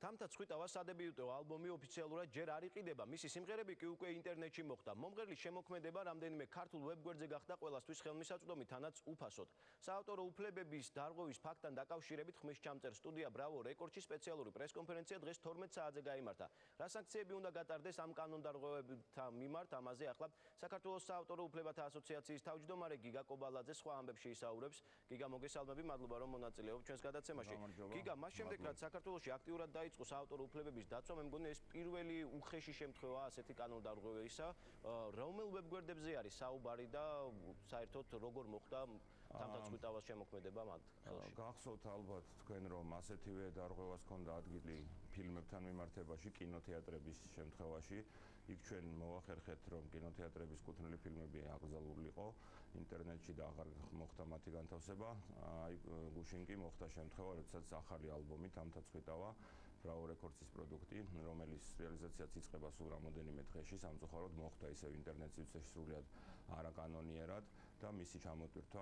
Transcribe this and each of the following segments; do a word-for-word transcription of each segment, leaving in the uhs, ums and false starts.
თამთა-ცხვიტავა სადებიუტო ალბომი ოფიციალურად ჯერ არ იყიდება. მისი სიმღერები კი უკვე ინტერნეტში მოხვდა. მომღერლის შემოქმედება რამდენიმე ქართულ ვებგვერდზე გახდა ყველასთვის ხელმისაწვდომი, თანაც უფასოდ. საავტორო უფლებების დარღვევის ფაქტთან დაკავშირებით ხმის ჩამწერ სტუდია Bravo Records-ში სპეციალური პრესკონფერენცია დღეს თორმეტ საათზე გაიმართა. რა სანქციები უნდა გატარდეს ამ კანონდარღვევებთან მიმართ, ამაზე ახლა საქართველოს საავტორო უფლებათა ასოციაციის თავმჯდომარე გიგა კობალაძე სხვა ამბებში ისაუბრებს. გიგა, მოგესალმები, მადლობა რომ მონაწილეობ ჩვენს გადაცემაში. გიგა, მას შემდეგ რაც საქართველოში აქტიურად დაიწყო საავტორო უფლებების დაცვა, მე მგონი ეს პირველი უხეში შემთხვევაა ასეთი კანონდარღვევისა. რომელ ვებგვერდებზე არის საუბარი და საერთოდ როგორ მოხდა თამთა-ცხვიტავას შემოქმედება მათ ხელში? გახსოვთ ალბათ თქვენ რომ ასეთივე დარღვევას ჰქონდა ადგილი ფილმებთან მიმართებაში, კინოთეატრების შემთხვევაში. იქ ჩვენ მოვახერხეთ რომ კინოთეატრების კუთვნილი ფილმები აკრძალულიყო ინტერნეტში და აღარ მოხდა მათი განთავსება. აი გუშინ კი მოხდა შემთხვევა, როდესაც ახალი ალბომი თამთა-ცხვიტავა Bravo Records-ის პროდუქტი, რომელიც რეალიზაციაც იწყება სულ რამოდენიმე დღეში, სამწუხაროდ მოხდა ისევ ინტერნეტში სრულიად არაკანონიერად და მისი ჩამოტვირთვა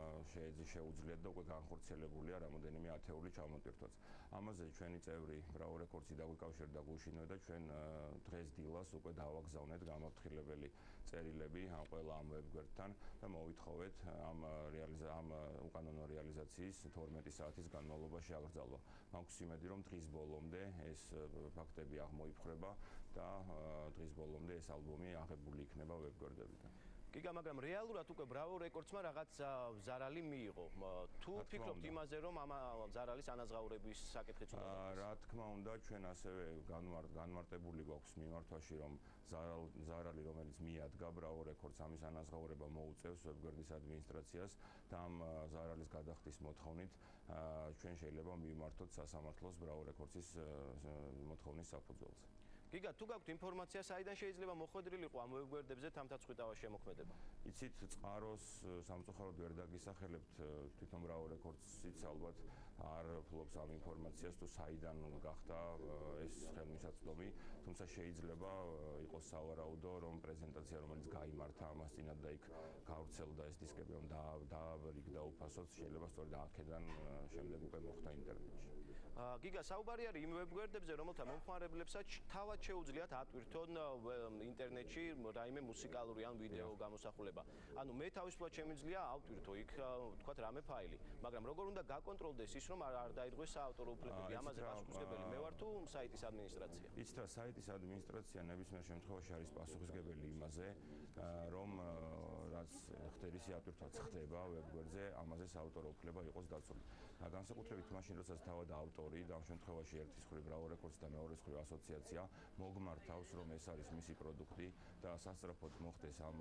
შეუძლიათ და უკვე განხორციელებულია რამოდენიმე ათეული ჩამოტვირთვაც. ამაზე ჩვენი წევრი Bravo Records-ი დაგვიკავშირდა გუშინვე და ჩვენ დღეს დილას უკვე დავაგზავნეთ გამაფრთხილებელი წერილები ამ ყველა ამ ვებგვერდთან და მოვითხოვეთ ამ ამ უკანონო რეალიზაციის თორმეტი საათის განმავლობაში აკრძალვა. მაქვს იმედი რომ დღის ბოლომდე ეს ფაქტები აღმოიფხვრება და დღის ბოლომდე ეს ალბომი აღებული იქნება ვებგვერდებიდან. გიგა, მაგრამ რეალურად უკვე Bravo Records-მა რაღაც ზარალი მიიღო. თუ ფიქრობთ იმაზე, რომ ამ ზარალის ანაზღაურების საკითხიც უნდა გახდეს? რა თქმა უნდა, ჩვენ ასევე განმარტებული გვაქვს მიმართვაში, რომ ზარალი, რომელიც მიადგა Bravo Records, ამის ანაზღაურება მოუწევს ვებგვერდის ადმინისტრაციას და ამ ზარალის გადახდის მოთხოვნით ჩვენ შეიძლება მივმართოთ სასამართლოს Bravo Records-ის მოთხოვნის საფუძველზე. გიგა, თუ გაქვთ ინფორმაცია, საიდან შეიძლება მოხვედრილიყო ამ ვებგვერდებზე თამთა-ცხვიტავას შემოქმედება? იცით, წყაროს სამწუხაროდ ვერ დაგისახელებთ, თვითონ Bravo Records-იც ალბათ არ ფლობს ამ ინფორმაციას, თუ საიდან გახდა ეს ხელმისაწვდომი, თუმცა შეიძლება იყოს სავარაუდო, რომ პრეზენტაცია, რომელიც გაიმართა ამას წინათ და იქ გავრცელდა ეს დისკები, რომ დააბრიგდა უფასოდ, შეიძლება სწორედ აქედან შემდეგ უკვე მოხდა ინტერნეტში. გიგა, საუბარი არის იმ ვებგვერდებზე, რომელთა მომხმარებლებსაც თავად შეუძლიათ ატვირთონ ინტერნეტში რაიმე მუსიკალური ან ვიდეო გამოსახულება. ანუ მე თავისუფლად შემიძლია ავტვირთო იქ თქვათ რამე ფაილი, მაგრამ როგორ უნდა გაკონტროლდეს ის, რომ არ დაიდგოს საავტორო უფლებები? ამაზე პასუხისმგებელი მე ვარ თუ საიტის ადმინისტრაცია? იცით რა, საიტის ადმინისტრაცია ნებისმიერ შემთხვევაში არის პასუხისმგებელი იმაზე, რომ რაც ხდერისი ატვირთვაც ხდება ვებგვერდზე, ამაზე საავტორო უფლება იყოს დაცული. განსაკუთრებით მაშინ, როდესაც თავად ავტორი და ამ შემთხვევაში ერთის მხრივ Bravo Records და მეორეს მხრივ ასოციაცია მოგმართავს, რომ ეს არის მისი პროდუქტი და სასწრაფოდ მოხდეს ამ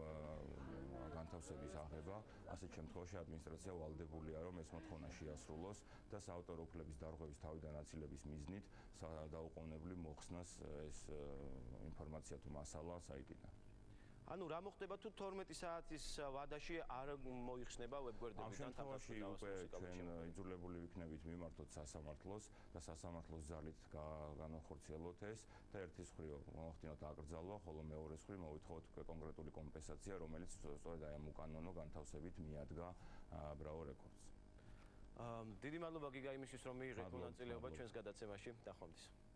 განთავსების აღება, ასეთ შემთხვევაში ადმინისტრაცია ვალდებულია, რომ ეს მოთხოვნა შეასრულოს და საავტორო უფლების დარღვევის თავიდან აცილების მიზნით დაუყოვნებლივ მოხსნას ეს ინფორმაცია თუ მასალა საიტიდან. ანუ რა მოხდება თუ თორმეტი საათის ვადაში არ მოიხსნება ვებგვერდებიდან თამთა-ცხვიტავას მუსიკალური ჩვენ იძულებული ვიქნებით მიმართოთ სასამართლოს და სასამართლოს ძალით განახორციელოთ ეს და ერთის მხრივ მოახდინოთ აკრძალვა, ხოლო მეორეს მხრივ მოვითხოვოთ უკვე კონკრეტული კომპენსაცია, რომელიც სწორედ აი ამ უკანონო განთავსებით მიადგა Bravo Records. დიდი მადლობა გიგა იმისთვის, რომ მიიღეთ მონაწილეობა ჩვენს გადაცემაში. ნახვამდის.